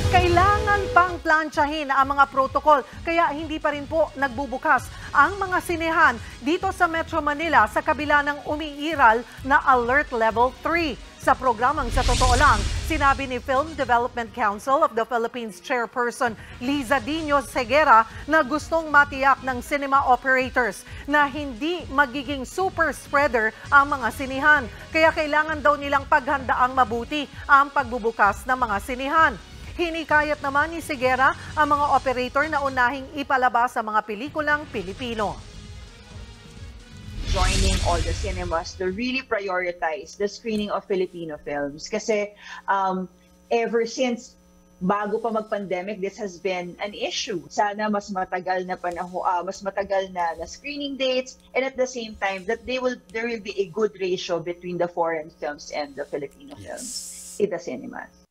Kailangan pang plantsahin ang mga protocol kaya hindi pa rin po nagbubukas ang mga sinehan dito sa Metro Manila sa kabila ng umiiral na Alert Level 3. Sa programang Sa Totoo Lang, sinabi ni Film Development Council of the Philippines Chairperson Liza Dino Segura na gustong matiyak ng cinema operators na hindi magiging super spreader ang mga sinihan. Kaya kailangan daw nilang paghandaang mabuti ang pagbubukas ng mga sinihan. Hinikayat naman ni Segura ang mga operator na unahing ipalabas sa mga pelikulang Pilipino. Joining all the cinemas to really prioritize the screening of Filipino films. Kasi ever since bago pa mag-pandemic, this has been an issue. Sana mas matagal na mas matagal na screening dates, and at the same time that there will be a good ratio between the foreign films and the Filipino films in the cinemas.